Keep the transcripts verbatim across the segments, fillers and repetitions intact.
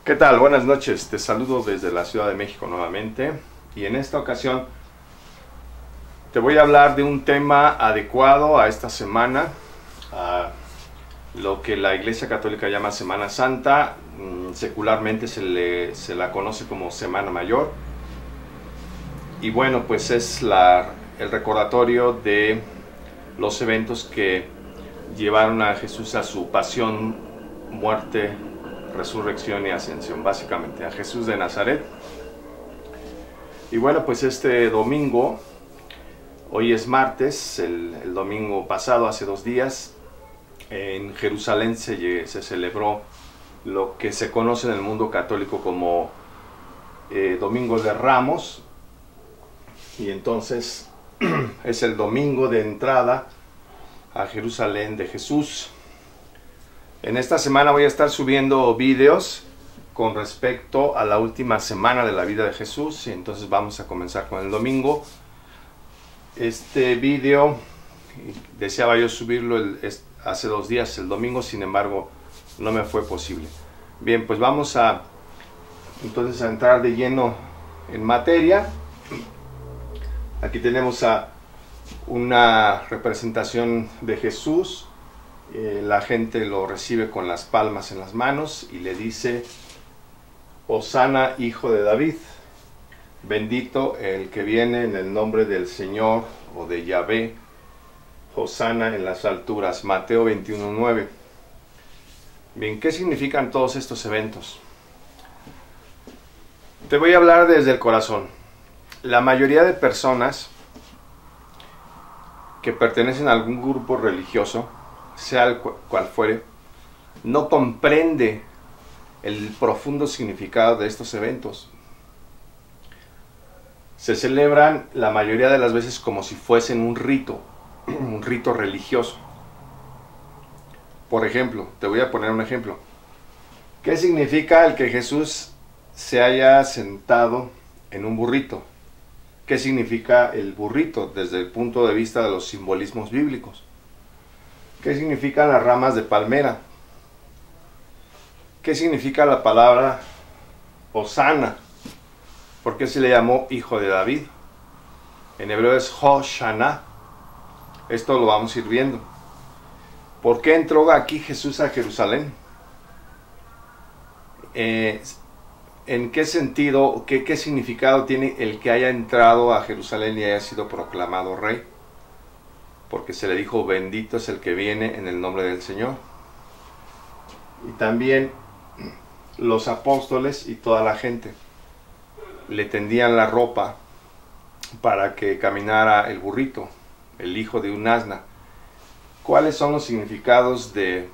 ¿Qué tal? Buenas noches, te saludo desde la Ciudad de México nuevamente y en esta ocasión te voy a hablar de un tema adecuado a esta semana, a lo que la Iglesia Católica llama Semana Santa. Secularmente se, le, se la conoce como Semana Mayor y bueno, pues es la, el recordatorio de los eventos que llevaron a Jesús a su pasión, muerte, resurrección y ascensión, básicamente a Jesús de Nazaret. Y bueno, pues este domingo, hoy es martes, el, el domingo pasado, hace dos días, en Jerusalén se, se celebró lo que se conoce en el mundo católico como eh, Domingo de Ramos, y entonces es el domingo de entrada a Jerusalén de Jesús. En esta semana voy a estar subiendo vídeos con respecto a la última semana de la vida de Jesús, y entonces vamos a comenzar con el domingo. Este vídeo deseaba yo subirlo el, hace dos días, el domingo, sin embargo no me fue posible. Bien, pues vamos a entonces a entrar de lleno en materia. Aquí tenemos a una representación de Jesús. Eh, la gente lo recibe con las palmas en las manos y le dice: Hosana, hijo de David, bendito el que viene en el nombre del Señor o de Yahvé, Hosana en las alturas. Mateo veintiuno nueve. Bien, ¿qué significan todos estos eventos? Te voy a hablar desde el corazón. La mayoría de personas que pertenecen a algún grupo religioso, sea el cual fuere, no comprende el profundo significado de estos eventos. Se celebran la mayoría de las veces como si fuesen un rito, un rito religioso. Por ejemplo, te voy a poner un ejemplo. ¿Qué significa el que Jesús se haya sentado en un burrito? ¿Qué significa el burrito desde el punto de vista de los simbolismos bíblicos? ¿Qué significan las ramas de palmera? ¿Qué significa la palabra Hosana? ¿Por qué se le llamó hijo de David? En hebreo es Hoshana. Esto lo vamos a ir viendo. ¿Por qué entró aquí Jesús a Jerusalén? Eh, ¿En qué sentido, qué, qué significado tiene el que haya entrado a Jerusalén y haya sido proclamado rey? Porque se le dijo: bendito es el que viene en el nombre del Señor. Y también los apóstoles y toda la gente le tendían la ropa para que caminara el burrito, el hijo de un asna. ¿Cuáles son los significados de,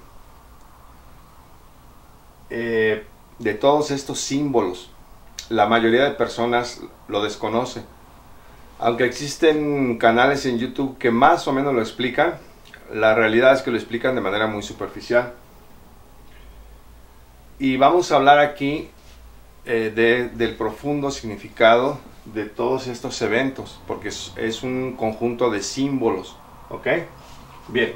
eh, de todos estos símbolos? La mayoría de personas lo desconoce. Aunque existen canales en YouTube que más o menos lo explican, la realidad es que lo explican de manera muy superficial. Y vamos a hablar aquí eh, de, del profundo significado de todos estos eventos, porque es, es un conjunto de símbolos. ¿Ok? Bien.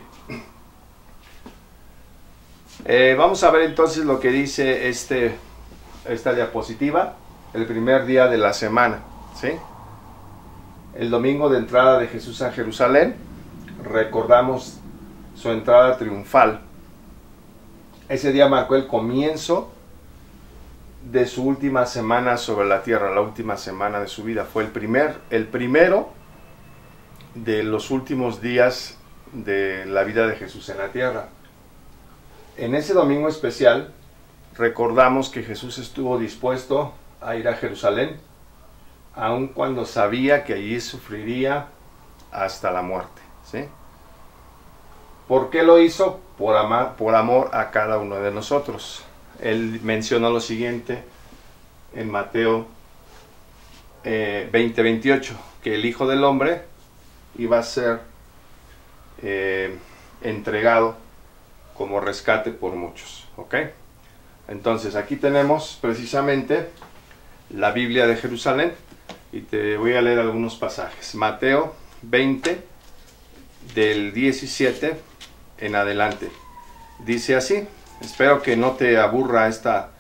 Eh, vamos a ver entonces lo que dice este, esta diapositiva, el primer día de la semana, ¿sí? El domingo de entrada de Jesús a Jerusalén. Recordamos su entrada triunfal. Ese día marcó el comienzo de su última semana sobre la tierra, la última semana de su vida. Fue el, primer, el primero de los últimos días de la vida de Jesús en la tierra. En ese domingo especial recordamos que Jesús estuvo dispuesto a ir a Jerusalén, aun cuando sabía que allí sufriría hasta la muerte, ¿sí? ¿Por qué lo hizo? Por, amar, por amor a cada uno de nosotros. Él mencionó lo siguiente en Mateo eh, veinte veintiocho, que el Hijo del Hombre iba a ser eh, entregado como rescate por muchos, ¿ok? Entonces aquí tenemos precisamente la Biblia de Jerusalén. Y te voy a leer algunos pasajes. Mateo veinte, del diecisiete en adelante. Dice así. Espero que no te aburra esta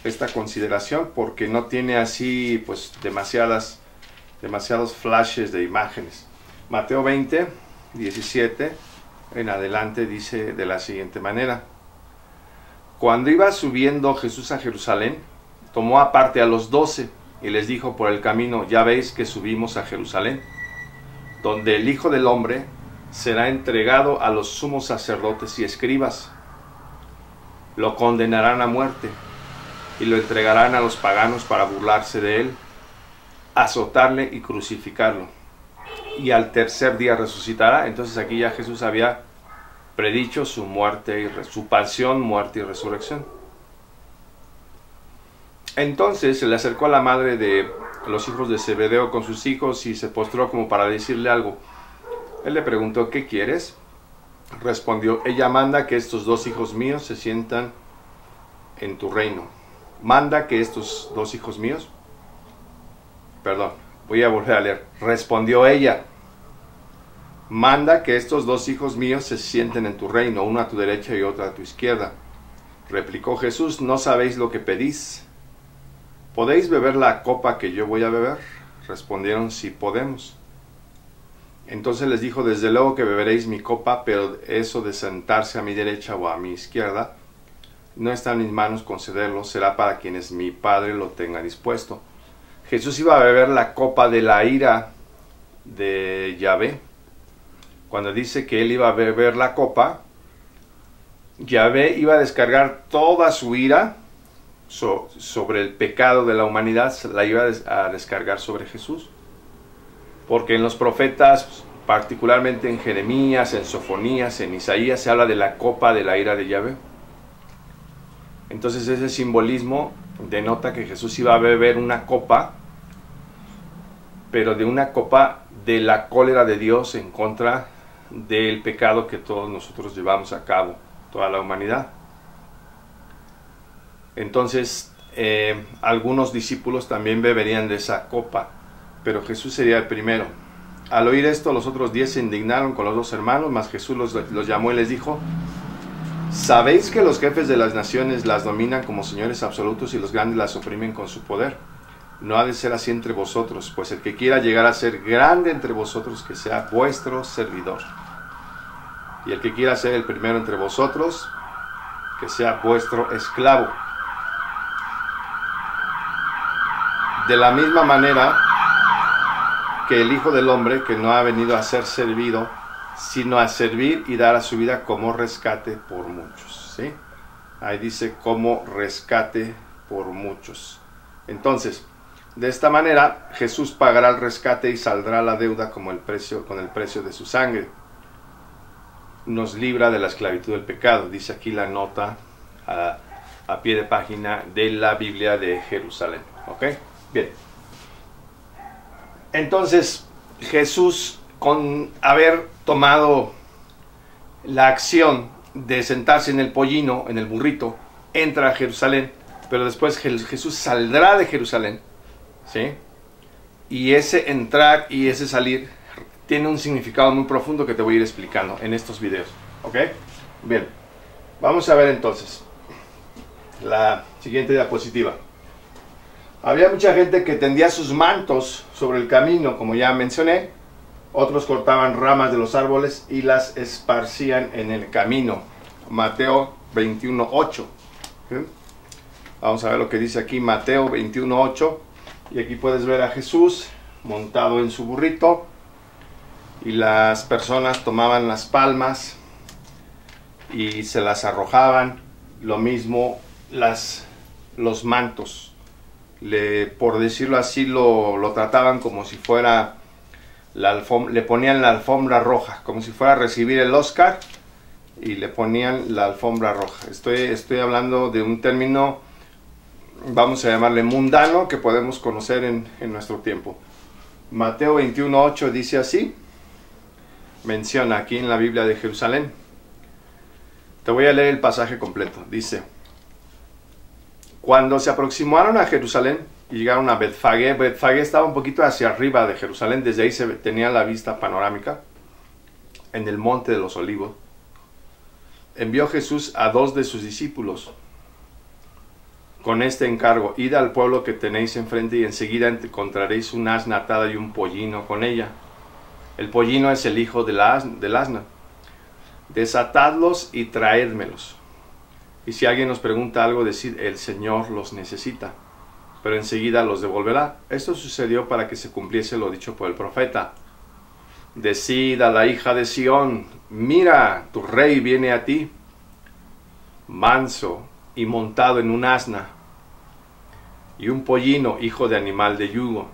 esta consideración porque no tiene así pues demasiadas, demasiados flashes de imágenes. Mateo veinte, diecisiete en adelante dice de la siguiente manera: cuando iba subiendo Jesús a Jerusalén, tomó aparte a los doce y les dijo por el camino: ya veis que subimos a Jerusalén, donde el Hijo del Hombre será entregado a los sumos sacerdotes y escribas. Lo condenarán a muerte y lo entregarán a los paganos para burlarse de él, azotarle y crucificarlo. Y al tercer día resucitará. Entonces aquí ya Jesús había predicho su muerte, y su pasión, muerte y resurrección. Entonces se le acercó a la madre de los hijos de Zebedeo con sus hijos y se postró como para decirle algo. Él le preguntó: ¿qué quieres? Respondió: ella manda que estos dos hijos míos se sientan en tu reino. Manda que estos dos hijos míos, perdón, voy a volver a leer. Respondió ella: manda que estos dos hijos míos se sienten en tu reino, uno a tu derecha y otro a tu izquierda. Replicó Jesús: ¿no sabéis lo que pedís? ¿Podéis beber la copa que yo voy a beber? Respondieron: sí podemos. Entonces les dijo: desde luego que beberéis mi copa, pero eso de sentarse a mi derecha o a mi izquierda no está en mis manos concederlo, será para quienes mi Padre lo tenga dispuesto. Jesús iba a beber la copa de la ira de Yahvé. Cuando dice que él iba a beber la copa, Yahvé iba a descargar toda su ira so, sobre el pecado de la humanidad, la iba a descargar sobre Jesús. Porque en los profetas, particularmente en Jeremías, en Sofonías, en Isaías, se habla de la copa de la ira de Yahvé. Entonces ese simbolismo denota que Jesús iba a beber una copa, pero de una copa de la cólera de Dios en contra del pecado que todos nosotros llevamos a cabo, toda la humanidad. Entonces eh, algunos discípulos también beberían de esa copa, pero Jesús sería el primero. Al oír esto, los otros diez se indignaron con los dos hermanos, mas Jesús los, los llamó y les dijo: ¿sabéis que los jefes de las naciones las dominan como señores absolutos y los grandes las oprimen con su poder? No ha de ser así entre vosotros, pues el que quiera llegar a ser grande entre vosotros, que sea vuestro servidor. Y el que quiera ser el primero entre vosotros, que sea vuestro esclavo. De la misma manera que el Hijo del Hombre, que no ha venido a ser servido, sino a servir y dar a su vida como rescate por muchos, ¿sí? Ahí dice como rescate por muchos. Entonces, de esta manera, Jesús pagará el rescate y saldrá la deuda como el precio, con el precio de su sangre. Nos libra de la esclavitud del pecado, dice aquí la nota a, a pie de página de la Biblia de Jerusalén. ¿Ok? Bien. Entonces, Jesús, con haber tomado la acción de sentarse en el pollino, en el burrito, entra a Jerusalén, pero después Jesús saldrá de Jerusalén, ¿sí? Y ese entrar y ese salir tiene un significado muy profundo que te voy a ir explicando en estos videos, ¿ok? Bien, vamos a ver entonces la siguiente diapositiva. Había mucha gente que tendía sus mantos sobre el camino, como ya mencioné. Otros cortaban ramas de los árboles y las esparcían en el camino. Mateo veintiuno, ocho. ¿Sí? Vamos a ver lo que dice aquí Mateo veintiuno, ocho. Y aquí puedes ver a Jesús montado en su burrito. Y las personas tomaban las palmas y se las arrojaban. Lo mismo las, los mantos. Le, por decirlo así, lo, lo trataban como si fuera... La alfom le ponían la alfombra roja, como si fuera a recibir el Oscar, y le ponían la alfombra roja. Estoy, estoy hablando de un término, vamos a llamarle mundano, que podemos conocer en, en nuestro tiempo. Mateo veintiuno, ocho dice así, menciona aquí en la Biblia de Jerusalén. Te voy a leer el pasaje completo. Dice: cuando se aproximaron a Jerusalén y llegaron a Betfagé. Betfagé estaba un poquito hacia arriba de Jerusalén, desde ahí se tenía la vista panorámica, en el monte de los Olivos. Envió Jesús a dos de sus discípulos, con este encargo: id al pueblo que tenéis enfrente y enseguida encontraréis un asna atada y un pollino con ella. El pollino es el hijo del asna, del asna. Desatadlos y traédmelos. Y si alguien nos pregunta algo, decid: el Señor los necesita, pero enseguida los devolverá. Esto sucedió para que se cumpliese lo dicho por el profeta: decid a la hija de Sión: mira, tu rey viene a ti, manso y montado en un asna, y un pollino, hijo de animal de yugo.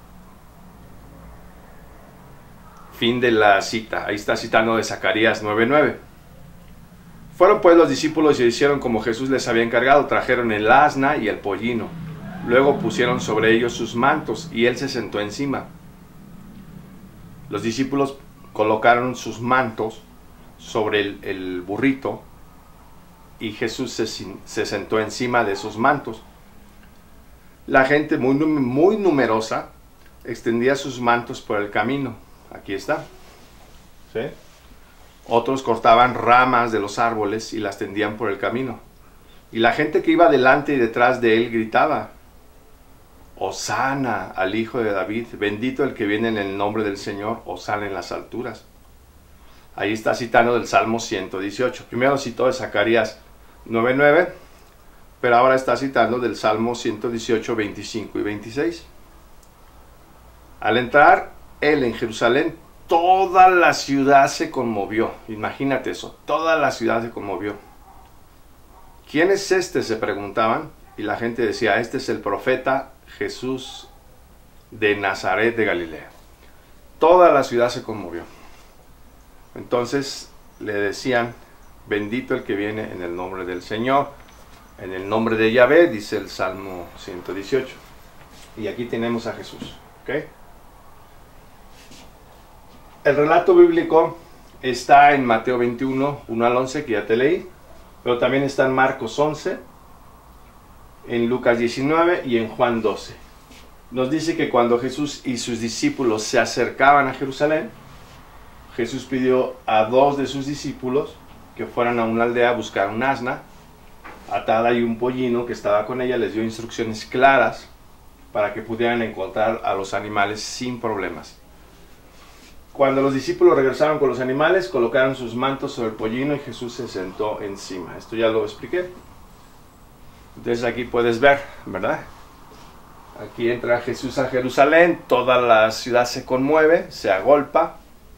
Fin de la cita. Ahí está citando de Zacarías nueve nueve. Fueron pues los discípulos y hicieron como Jesús les había encargado. Trajeron el asna y el pollino. Luego pusieron sobre ellos sus mantos y él se sentó encima. Los discípulos colocaron sus mantos sobre el, el burrito y Jesús se, se sentó encima de esos mantos. La gente muy, muy numerosa extendía sus mantos por el camino. Aquí está. ¿Sí? Otros cortaban ramas de los árboles y las tendían por el camino. Y la gente que iba delante y detrás de él gritaba: Hosana al Hijo de David, bendito el que viene en el nombre del Señor, Hosana en las alturas. Ahí está citando del Salmo ciento dieciocho. Primero citó de Zacarías nueve nueve, pero ahora está citando del Salmo ciento dieciocho, veinticinco y veintiséis. Al entrar él en Jerusalén, toda la ciudad se conmovió. Imagínate eso, toda la ciudad se conmovió. ¿Quién es este?, se preguntaban, y la gente decía: este es el profeta Jesús de Nazaret de Galilea. Toda la ciudad se conmovió. Entonces le decían: bendito el que viene en el nombre del Señor, en el nombre de Yahvé, dice el Salmo ciento dieciocho. Y aquí tenemos a Jesús. ¿Okay? El relato bíblico está en Mateo veintiuno, uno al once, que ya te leí, pero también está en Marcos once, en Lucas diecinueve y en Juan doce. Nos dice que cuando Jesús y sus discípulos se acercaban a Jerusalén, Jesús pidió a dos de sus discípulos que fueran a una aldea a buscar un asna atada y un pollino que estaba con ella. Les dio instrucciones claras para que pudieran encontrar a los animales sin problemas. Cuando los discípulos regresaron con los animales, colocaron sus mantos sobre el pollino y Jesús se sentó encima. Esto ya lo expliqué. Entonces aquí puedes ver, ¿verdad? Aquí entra Jesús a Jerusalén, toda la ciudad se conmueve, se agolpa,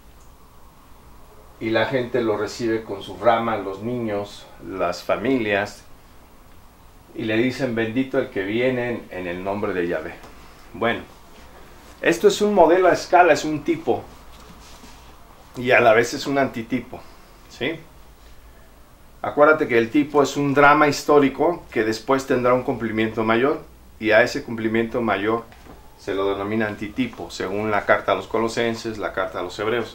y la gente lo recibe con sus ramas, los niños, las familias, y le dicen: bendito el que viene en el nombre de Yahvé. Bueno, esto es un modelo a escala, es un tipo, y a la vez es un antitipo, ¿sí? Acuérdate que el tipo es un drama histórico que después tendrá un cumplimiento mayor, y a ese cumplimiento mayor se lo denomina antitipo, según la carta a los Colosenses, la carta a los Hebreos.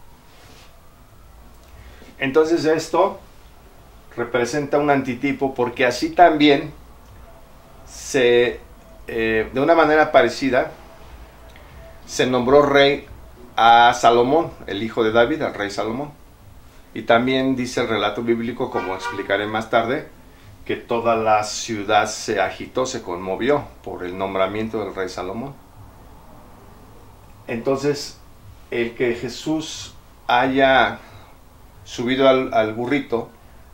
Entonces esto representa un antitipo porque así también se, eh, de una manera parecida, se nombró rey a Salomón, el hijo de David, al rey Salomón. Y también dice el relato bíblico, como explicaré más tarde, que toda la ciudad se agitó, se conmovió por el nombramiento del rey Salomón. Entonces, el que Jesús haya subido al, al burrito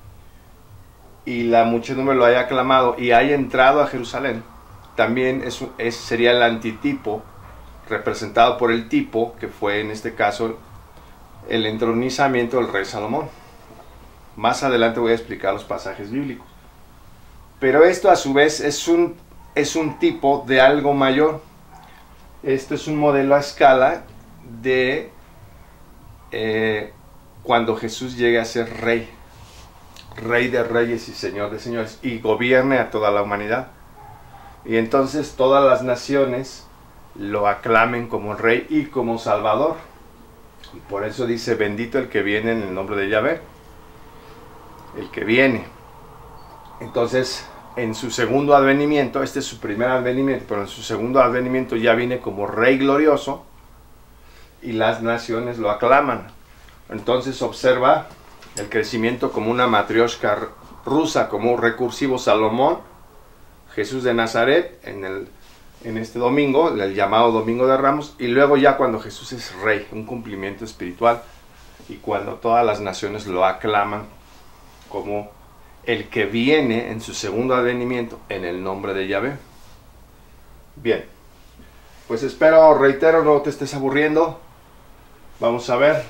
y la muchedumbre lo haya aclamado y haya entrado a Jerusalén, también es, es, sería el antitipo representado por el tipo, que fue en este caso el entronizamiento del rey Salomón. Más adelante voy a explicar los pasajes bíblicos. Pero esto a su vez es un, es un tipo de algo mayor. Esto es un modelo a escala de eh, cuando Jesús llegue a ser rey, rey de reyes y señor de señores, y gobierne a toda la humanidad. Y entonces todas las naciones lo aclamen como rey y como salvador. Y por eso dice: bendito el que viene en el nombre de Yahvé. El que viene. Entonces, en su segundo advenimiento, este es su primer advenimiento, pero en su segundo advenimiento ya viene como rey glorioso y las naciones lo aclaman. Entonces observa el crecimiento como una matrioshka rusa, como un recursivo Salomón, Jesús de Nazaret en, el, en este domingo, el llamado Domingo de Ramos, y luego ya cuando Jesús es rey, un cumplimiento espiritual, y cuando todas las naciones lo aclaman como el que viene en su segundo advenimiento en el nombre de Yahvé. Bien, pues espero, reitero, no te estés aburriendo. Vamos a ver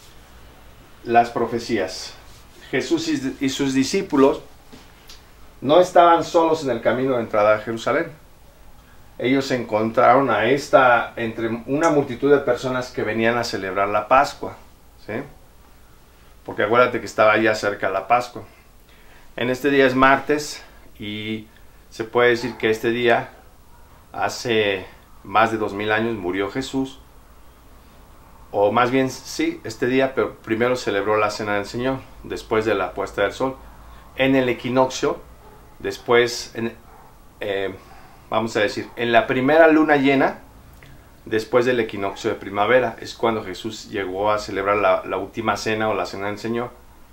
las profecías. Jesús y sus discípulos no estaban solos en el camino de entrada a Jerusalén. Ellos se encontraron a esta, entre una multitud de personas que venían a celebrar la Pascua, ¿sí? Porque acuérdate que estaba ya cerca la Pascua. En este día es martes y se puede decir que este día, hace más de dos mil años, murió Jesús. O más bien, sí, este día, pero primero celebró la Cena del Señor, después de la puesta del sol. En el equinoccio, después, en, eh, vamos a decir, en la primera luna llena, después del equinoccio de primavera, es cuando Jesús llegó a celebrar la, la última cena o la Cena del Señor.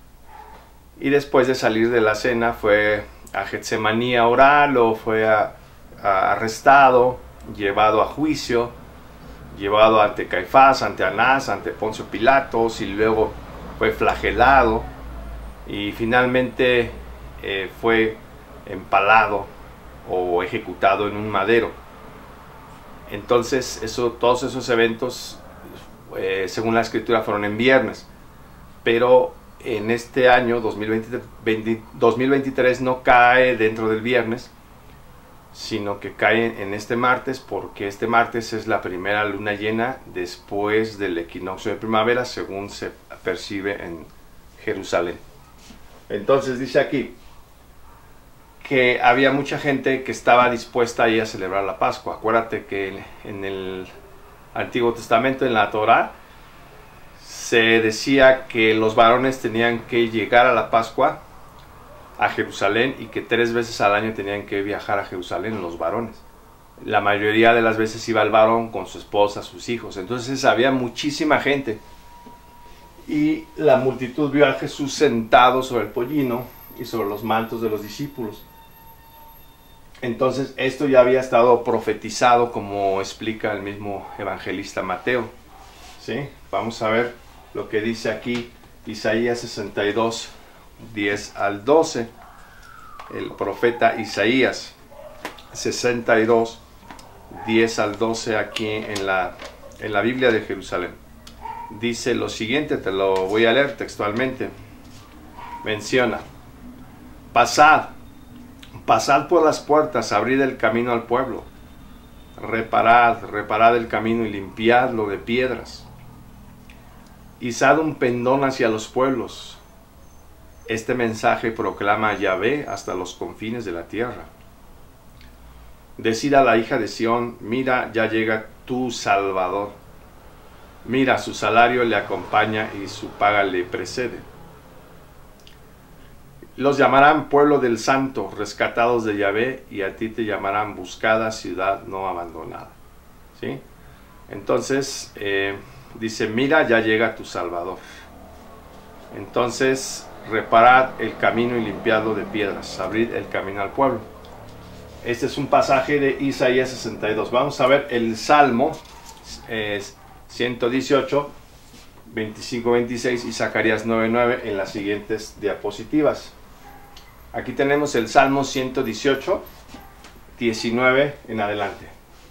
Y después de salir de la cena fue a Getsemaní a orar, o fue a, a arrestado, llevado a juicio, llevado ante Caifás, ante Anás, ante Poncio Pilatos, y luego fue flagelado y finalmente eh, fue empalado o ejecutado en un madero. Entonces eso, todos esos eventos eh, según la escritura fueron en viernes, pero en este año dos mil veintitrés no cae dentro del viernes, sino que cae en este martes, porque este martes es la primera luna llena después del equinoccio de primavera, según se percibe en Jerusalén. Entonces dice aquí que había mucha gente que estaba dispuesta a ir a celebrar la Pascua. Acuérdate que en el Antiguo Testamento, en la Torá, se decía que los varones tenían que llegar a la Pascua a Jerusalén y que tres veces al año tenían que viajar a Jerusalén los varones. La mayoría de las veces iba el varón con su esposa, sus hijos. Entonces había muchísima gente y la multitud vio a Jesús sentado sobre el pollino y sobre los mantos de los discípulos. Entonces esto ya había estado profetizado, como explica el mismo evangelista Mateo, ¿sí? Vamos a ver lo que dice aquí Isaías sesenta y dos, diez al doce. El profeta Isaías sesenta y dos, diez al doce, aquí en la, en la Biblia de Jerusalén. Dice lo siguiente, te lo voy a leer textualmente. Menciona: pasad, pasad por las puertas, abrid el camino al pueblo. Reparad, reparad el camino y limpiadlo de piedras. Izad un pendón hacia los pueblos. Este mensaje proclama a Yahvé hasta los confines de la tierra. Decid a la hija de Sión: mira, ya llega tu Salvador. Mira, su salario le acompaña y su paga le precede. Los llamarán pueblo del santo, rescatados de Yahvé, y a ti te llamarán buscada ciudad no abandonada. ¿Sí? Entonces, eh, dice, mira, ya llega tu Salvador. Entonces, reparad el camino y limpiadlo de piedras, abrid el camino al pueblo. Este es un pasaje de Isaías sesenta y dos. Vamos a ver el Salmo eh, ciento dieciocho, veinticinco, veintiséis y Zacarías nueve, nueve en las siguientes diapositivas. Aquí tenemos el Salmo ciento dieciocho, diecinueve en adelante.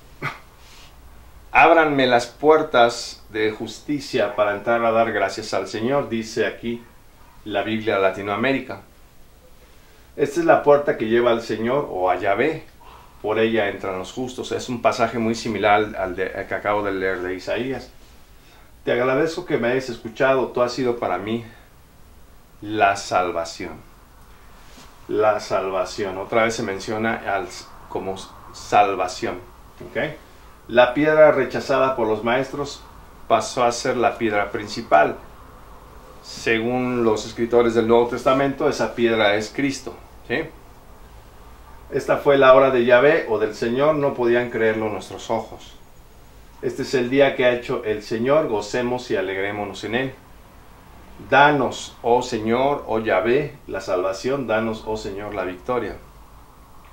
Ábranme las puertas de justicia para entrar a dar gracias al Señor, dice aquí la Biblia Latinoamérica. Esta es la puerta que lleva al Señor o a Yahvé, por ella entran los justos. Es un pasaje muy similar al, de, al que acabo de leer de Isaías. Te agradezco que me hayas escuchado, tú has sido para mí la salvación. La salvación, otra vez se menciona al, como salvación. ¿Okay? La piedra rechazada por los maestros pasó a ser la piedra principal. Según los escritores del Nuevo Testamento, esa piedra es Cristo. ¿Sí? Esta fue la hora de Yahvé o del Señor, no podían creerlo nuestros ojos. Este es el día que ha hecho el Señor, gocemos y alegrémonos en él. Danos, oh Señor, oh Yahvé, la salvación, danos, oh Señor, la victoria.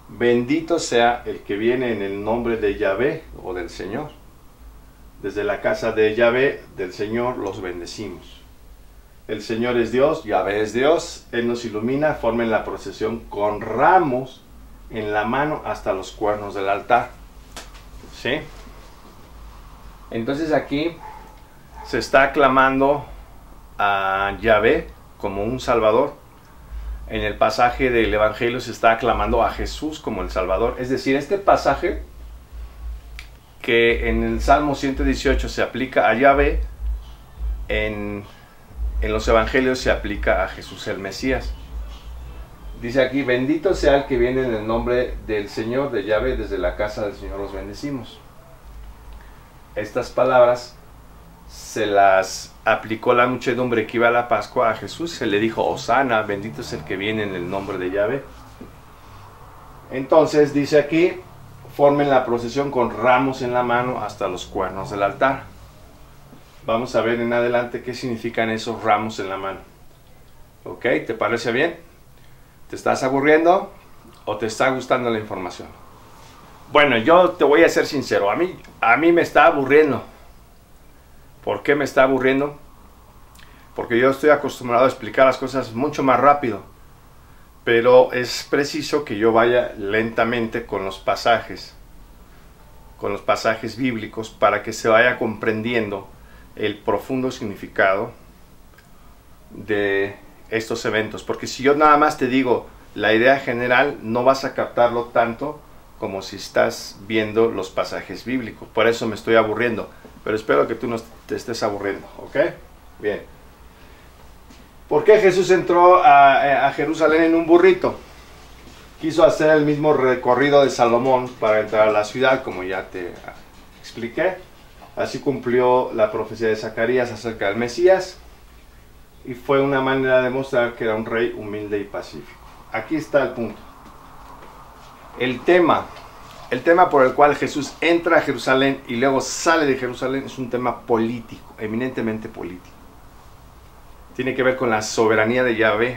bendito sea el que viene en el nombre de Yahvé o del Señor. Desde la casa de Yahvé, del Señor, los bendecimos. El Señor es Dios, Yahvé es Dios, Él nos ilumina, formen la procesión con ramos en la mano hasta los cuernos del altar. ¿Sí? Entonces aquí se está aclamando a Yahvé como un Salvador. En el pasaje del Evangelio se está aclamando a Jesús como el Salvador. Es decir, este pasaje que en el Salmo ciento dieciocho se aplica a Yahvé, en, en los Evangelios se aplica a Jesús el Mesías. Dice aquí, bendito sea el que viene en el nombre del Señor, de Yahvé, desde la casa del Señor los bendecimos. Estas palabras se las aplicó la muchedumbre que iba a la Pascua a Jesús. Se le dijo, Hosana, bendito es el que viene en el nombre de Yahvé. Entonces dice aquí, formen la procesión con ramos en la mano hasta los cuernos del altar. Vamos a ver en adelante qué significan esos ramos en la mano. ¿Ok? ¿Te parece bien? ¿Te estás aburriendo o te está gustando la información? Bueno, yo te voy a ser sincero, a mí, a mí me está aburriendo. ¿Por qué me está aburriendo? Porque yo estoy acostumbrado a explicar las cosas mucho más rápido. Pero es preciso que yo vaya lentamente con los pasajes, con los pasajes bíblicos, para que se vaya comprendiendo el profundo significado de estos eventos. Porque si yo nada más te digo la idea general, no vas a captarlo tanto como si estás viendo los pasajes bíblicos. Por eso me estoy aburriendo. Pero espero que tú no te estés aburriendo, ¿ok? Bien. ¿Por qué Jesús entró a, a Jerusalén en un burrito? Quiso hacer el mismo recorrido de Salomón para entrar a la ciudad, como ya te expliqué. Así cumplió la profecía de Zacarías acerca del Mesías. Y fue una manera de mostrar que era un rey humilde y pacífico. Aquí está el punto. El tema... El tema por el cual Jesús entra a Jerusalén y luego sale de Jerusalén es un tema político, eminentemente político. Tiene que ver con la soberanía de Yahvé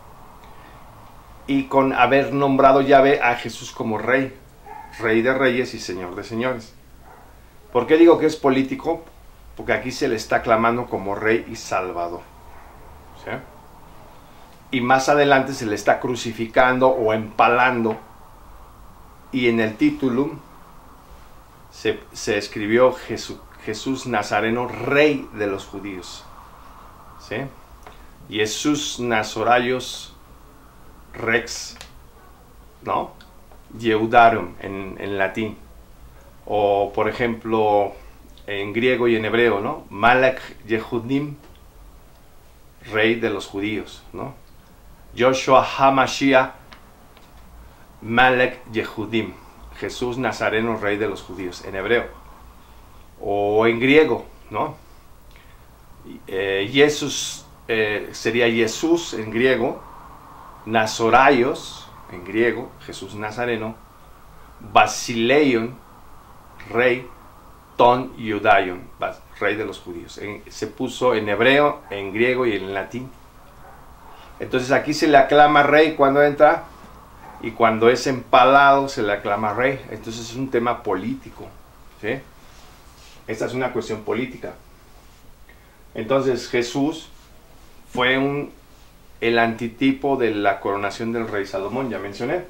y con haber nombrado Yahvé a Jesús como rey, rey de reyes y señor de señores. ¿Por qué digo que es político? Porque aquí se le está aclamando como rey y salvador. ¿Sí? Y más adelante se le está crucificando o empalando. Y en el título se, se escribió Jesús, Jesús Nazareno, rey de los judíos. ¿Sí? Jesús Nazoraios Rex, ¿no? Yehudarum en, en latín. O por ejemplo en griego y en hebreo, ¿no? Malach Yehudim, rey de los judíos, ¿no? Joshua HaMashiach Malach Yehudim, Jesús Nazareno, rey de los judíos, en hebreo. O en griego, ¿no? Eh, Jesús eh, sería Jesús en griego, Nazoraios en griego, Jesús Nazareno, Basileion, rey, Ton Yudaion, rey de los judíos. En, se puso en hebreo, en griego y en latín. Entonces aquí se le aclama rey cuando entra. Y cuando es empalado se le aclama rey. Entonces es un tema político, ¿sí? Esta es una cuestión política. Entonces Jesús fue un, el antitipo de la coronación del rey Salomón, ya mencioné.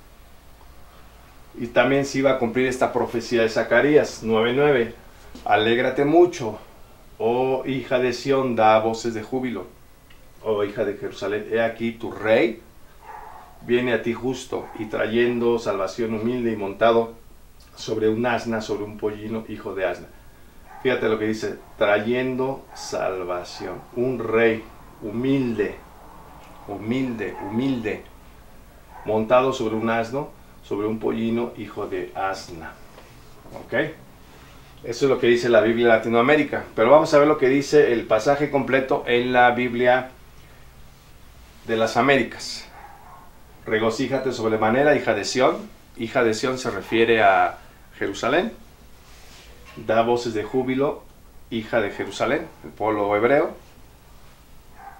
Y también se iba a cumplir esta profecía de Zacarías nueve nueve. Alégrate mucho, oh hija de Sión, da voces de júbilo. Oh hija de Jerusalén, he aquí tu rey viene a ti justo y trayendo salvación, humilde y montado sobre un asna, sobre un pollino, hijo de asna. Fíjate lo que dice, trayendo salvación. Un rey humilde, humilde, humilde, montado sobre un asno, sobre un pollino, hijo de asna. ¿Ok? Eso es lo que dice la Biblia Latinoamérica. Pero vamos a ver lo que dice el pasaje completo en la Biblia de las Américas. Regocíjate sobremanera, hija de Sión. Hija de Sión se refiere a Jerusalén. Da voces de júbilo, hija de Jerusalén, el pueblo hebreo.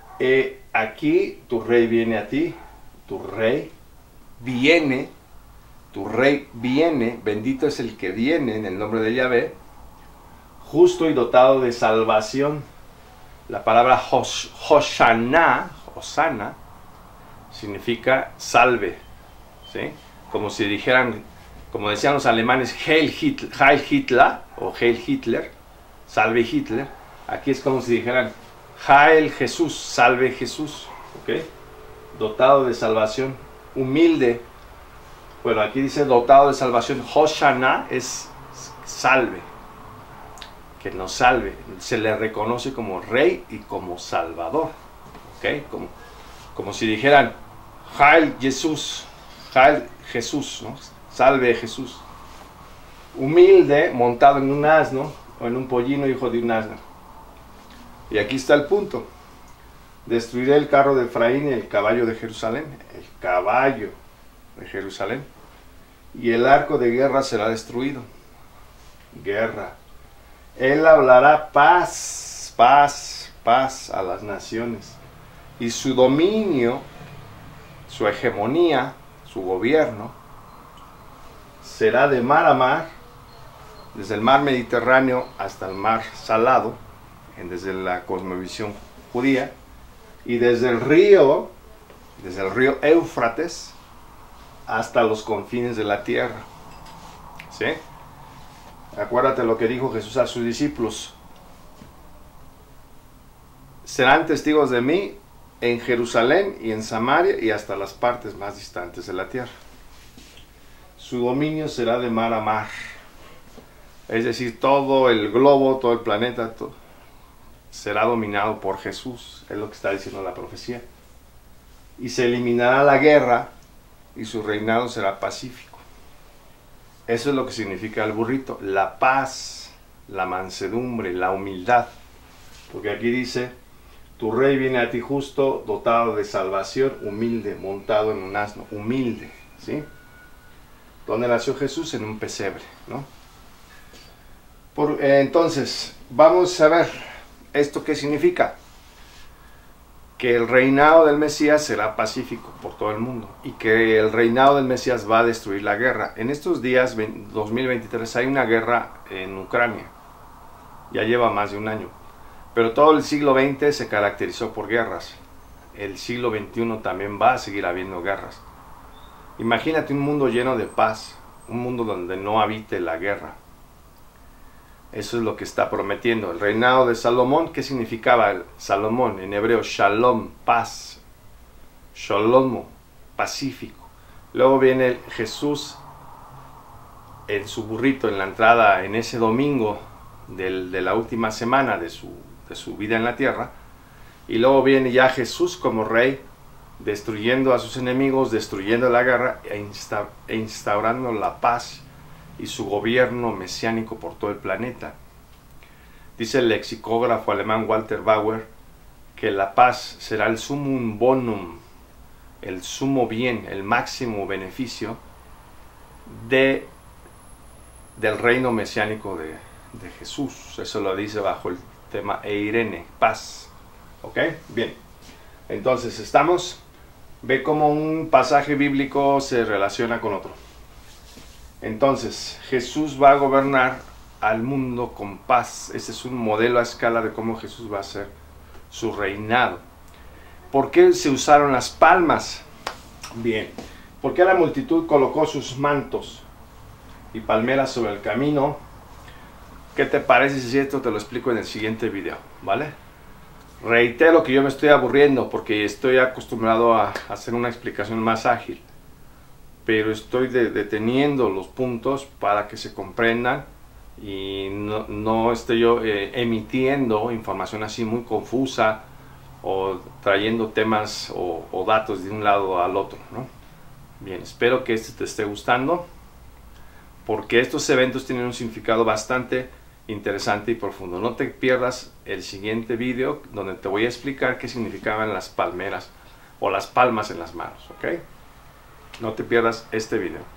Eh, aquí tu rey viene a ti, tu rey viene tu rey viene, bendito es el que viene en el nombre de Yahvé, justo y dotado de salvación. La palabra Hos, Hoshana, Hosanna, significa salve, ¿sí? Como si dijeran, como decían los alemanes, Heil Hitler, Heil Hitler, o Heil Hitler, salve Hitler. Aquí es como si dijeran, Heil Jesús, salve Jesús, ¿ok? Dotado de salvación, humilde. Bueno, aquí dice dotado de salvación. Hoshana es salve, que nos salve. Se le reconoce como rey y como salvador, ¿ok? Como, como si dijeran, Heil Jesús, Heil Jesús, ¿no? Salve Jesús. Humilde, montado en un asno, o en un pollino, hijo de un asno. Y aquí está el punto. Destruiré el carro de Efraín y el caballo de Jerusalén. El caballo de Jerusalén. Y el arco de guerra será destruido. Guerra. Él hablará paz, paz, paz a las naciones. Y su dominio, su hegemonía, su gobierno, será de mar a mar, desde el mar Mediterráneo hasta el mar Salado, desde la cosmovisión judía, y desde el río, desde el río Éufrates, hasta los confines de la tierra. ¿Sí? Acuérdate lo que dijo Jesús a sus discípulos. Serán testigos de mí en Jerusalén y en Samaria y hasta las partes más distantes de la tierra. Su dominio será de mar a mar. Es decir, todo el globo, todo el planeta, todo, será dominado por Jesús. Es lo que está diciendo la profecía. Y se eliminará la guerra y su reinado será pacífico. Eso es lo que significa el burrito. La paz, la mansedumbre, la humildad. Porque aquí dice, tu rey viene a ti justo, dotado de salvación, humilde, montado en un asno. Humilde, ¿sí? ¿Dónde nació Jesús? En un pesebre, ¿no? Por, eh, entonces, vamos a ver esto qué significa. Que el reinado del Mesías será pacífico por todo el mundo y que el reinado del Mesías va a destruir la guerra. En estos días, dos mil veintitrés, hay una guerra en Ucrania. Ya lleva más de un año. Pero todo el siglo veinte se caracterizó por guerras. El siglo veintiuno también va a seguir habiendo guerras. Imagínate un mundo lleno de paz, un mundo donde no habite la guerra. Eso es lo que está prometiendo. El reinado de Salomón, ¿qué significaba el Salomón? En hebreo, shalom, paz. Sholomo, pacífico. Luego viene Jesús en su burrito, en la entrada, en ese domingo del, de la última semana de su, de su vida en la tierra. Y luego viene ya Jesús como rey, destruyendo a sus enemigos, destruyendo la guerra e, insta, e instaurando la paz y su gobierno mesiánico por todo el planeta. Dice el lexicógrafo alemán Walter Bauer que la paz será el sumum bonum, el sumo bien, el máximo beneficio de, del reino mesiánico de, de Jesús. Eso lo dice bajo el tema Eirene, paz. ¿Ok? Bien. Entonces estamos, ve cómo un pasaje bíblico se relaciona con otro. Entonces, Jesús va a gobernar al mundo con paz. Ese es un modelo a escala de cómo Jesús va a hacer su reinado. ¿Por qué se usaron las palmas? Bien, porque la multitud colocó sus mantos y palmeras sobre el camino. ¿Qué te parece si esto te lo explico en el siguiente video? ¿Vale? Reitero que yo me estoy aburriendo porque estoy acostumbrado a hacer una explicación más ágil. Pero estoy de, deteniendo los puntos para que se comprendan y no, no esté yo eh, emitiendo información así muy confusa o trayendo temas o, o datos de un lado al otro, ¿no? Bien, espero que este te esté gustando porque estos eventos tienen un significado bastante interesante y profundo. No te pierdas el siguiente video donde te voy a explicar qué significaban las palmeras o las palmas en las manos, ¿ok? No te pierdas este video.